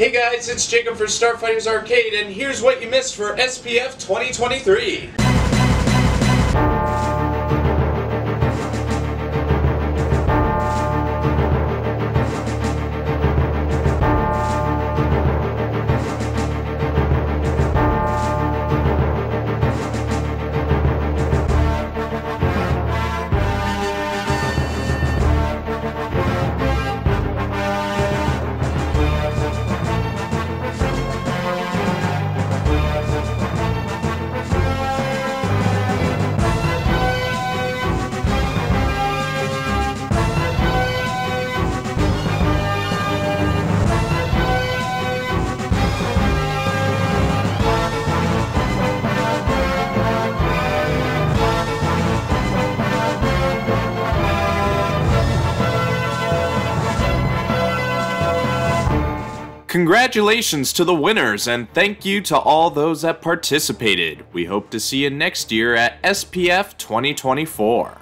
Hey guys, it's Jacob for Starfighters Arcade, and here's what you missed for SPF 2023. Congratulations to the winners, and thank you to all those that participated. We hope to see you next year at SPF 2024.